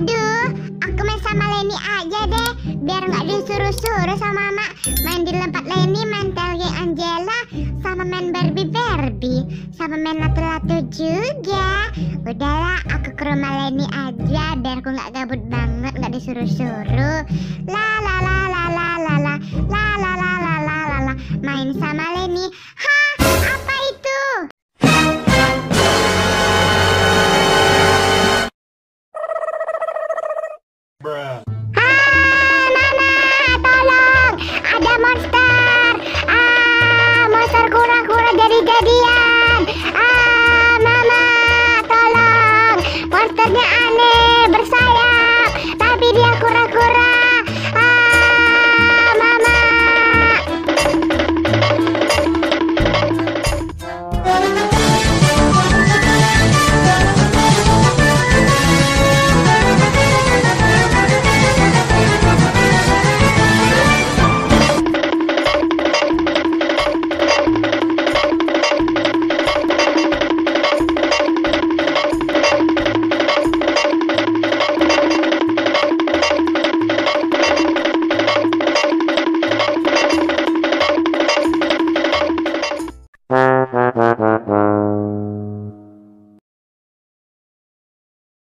Aduh, aku main sama Leni aja deh, biar nggak disuruh-suruh sama mama. Main di tempat Leni, main Telge Angela, sama main Barbie, sama main latu-latu juga. Udahlah, aku ke rumah Leni aja, biar aku nggak gabut banget, nggak disuruh-suruh. La la la la la la la la la la la la la la. Main sama Leni. Hah, apa itu? Monster kura-kura jadi-jadian. Mama, tolong. Monsternya aneh, bersayap.